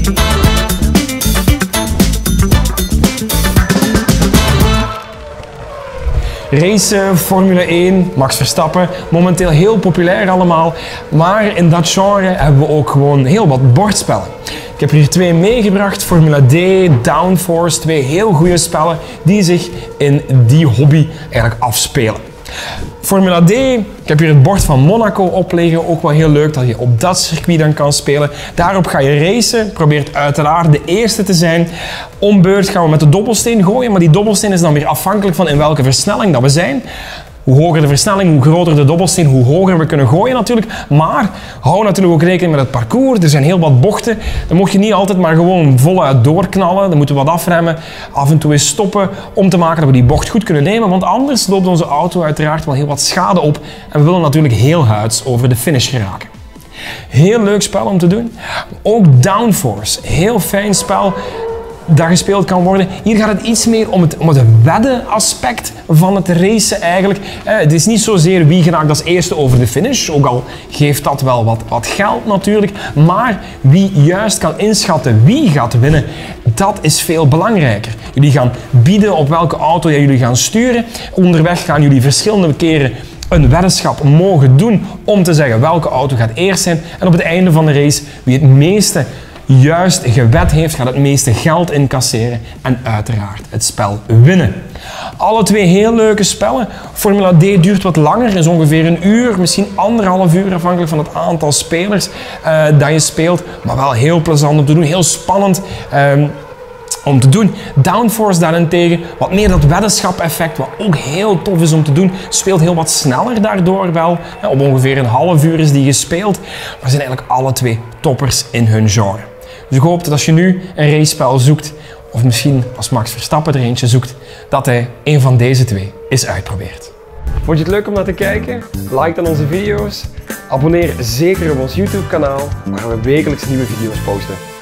Racen, Formule 1, Max Verstappen, momenteel heel populair allemaal. Maar in dat genre hebben we ook gewoon heel wat bordspellen. Ik heb hier twee meegebracht, Formula D, Downforce, twee heel goede spellen die zich in die hobby eigenlijk afspelen. Formula D, ik heb hier het bord van Monaco op liggen, ook wel heel leuk dat je op dat circuit dan kan spelen. Daarop ga je racen, probeert uiteraard de eerste te zijn. Om beurt gaan we met de dobbelsteen gooien, maar die dobbelsteen is dan weer afhankelijk van in welke versnelling dat we zijn. Hoe hoger de versnelling, hoe groter de dobbelsteen, hoe hoger we kunnen gooien natuurlijk. Maar hou natuurlijk ook rekening met het parcours. Er zijn heel wat bochten. Dan mocht je niet altijd maar gewoon voluit doorknallen. Dan moeten we wat afremmen, af en toe eens stoppen om te maken dat we die bocht goed kunnen nemen. Want anders loopt onze auto uiteraard wel heel wat schade op. En we willen natuurlijk heel huids over de finish geraken. Heel leuk spel om te doen. Ook Downforce, heel fijn spel dat gespeeld kan worden. Hier gaat het iets meer om het wedden aspect van het racen eigenlijk. Het is niet zozeer wie geraakt als eerste over de finish, ook al geeft dat wel wat geld natuurlijk. Maar wie juist kan inschatten wie gaat winnen, dat is veel belangrijker. Jullie gaan bieden op welke auto jullie gaan sturen. Onderweg gaan jullie verschillende keren een weddenschap mogen doen om te zeggen welke auto gaat eerst zijn. En op het einde van de race, wie het meeste juist gewed heeft, gaat het meeste geld incasseren en uiteraard het spel winnen. Alle twee heel leuke spellen. Formula D duurt wat langer, is ongeveer een uur, misschien 1,5 uur afhankelijk van het aantal spelers dat je speelt. Maar wel heel plezant om te doen, heel spannend om te doen. Downforce daarentegen, wat meer dat weddenschap-effect, wat ook heel tof is om te doen. Speelt heel wat sneller daardoor wel. Op ongeveer een half uur is die gespeeld. Maar zijn eigenlijk alle twee toppers in hun genre. Dus ik hoop dat als je nu een racespel zoekt, of misschien als Max Verstappen er eentje zoekt, dat hij een van deze twee is uitprobeert. Vond je het leuk om naar te kijken? Like dan onze video's. Abonneer zeker op ons YouTube kanaal, waar we wekelijks nieuwe video's posten.